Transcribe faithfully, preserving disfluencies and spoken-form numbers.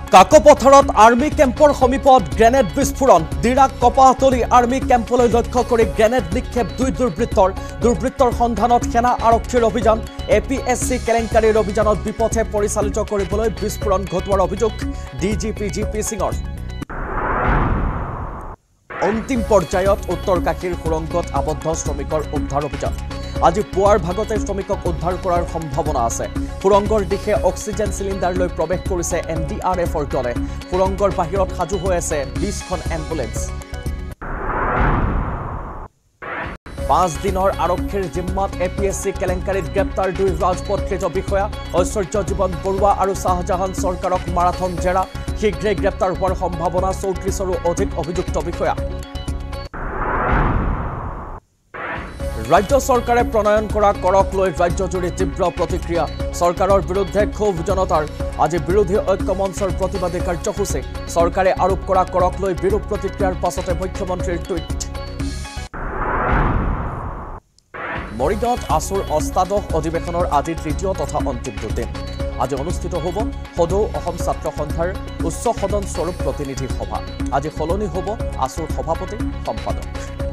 কাকপথাৰত army কেম্পৰ সমীপত grenade বিস্ফোৰণ দিৰাক কপাহতলী আৰ্মি কেম্পলৈ লক্ষ্য কৰি গ্ৰেনেড নিক্ষেপ দুই দুৰ্বৃত্তৰ দুৰ্বৃত্তৰ সন্ধানত সেনা আৰক্ষীৰ অভিযান এ পি এছ চি কেলেংকাৰীৰ অভিযানত বিপথে পৰিচালিত কৰিবলৈ বিস্ফোৰণ ঘটোৱাৰ অভিযোগ D G P G P সিঙৰ অন্তিম পৰ্যায়ত উত্তৰ কাশীৰ সুৰংগত আবদ্ধ শ্ৰমিকৰ উদ্ধাৰ অভিযান আজি পুৱাৰ ভাগতে শ্ৰমিকক উদ্ধাৰ কৰাৰ সম্ভাৱনা আছে সুৰংগৰ দিশে অক্সিজেন সিলিন্ডাৰ লৈ প্ৰৱেশ কৰিছে এন ডি আৰ এফৰ দলে সুৰংগৰ বাহিৰত সাজু হৈ আছে বিশখন এম্বুলেন্স পাঁচ দিনৰ আৰক্ষীৰ জিম্মাত এ পি এছ চি কেলেংকাৰীত গ্ৰেপ্তাৰ দুই ৰাজপত্ৰিত বিষয়া ঐশ্বৰ্য জীৱন বৰুৱা আৰু শাহজাহান চৰকাৰক মাৰাথন জেৰা শীঘ্ৰে গ্ৰেপ্তাৰ হোৱাৰ সম্ভাৱনা চৌত্ৰিশৰো অধিক অভিযুক্ত বিষয়া ৰাজ্য চৰকাৰে প্ৰণয়ন কৰা কৰক লৈ ৰাজ্যজুৰি তীব্ৰ প্ৰতিক্ৰিয়া চৰকাৰৰ বিৰুদ্ধে ক্ষোভ জনতাৰ আজি বিৰোধী ঐক্য মঞ্চৰ প্ৰতিবাদী কাৰ্যসূচী চৰকাৰে আৰোপ কৰা কৰক লৈ বিৰূপ প্ৰতিক্ৰিয়াৰ পাছতে মুখ্যমন্ত্ৰীৰ টুইট মৰিগাঁৱত আসুৰ অষ্টাদশ অধিৱেশনৰ আজি তৃতীয় তথা অন্তিম দিন আজি অনুষ্ঠিত হ'ব সদৌ অসম ছাত্ৰ সন্থাৰ উচ্চ সদন স্বৰূপ প্ৰতিনিধি সভা আজি সলনি হ'ব আসুৰ সভাপতি সম্পাদক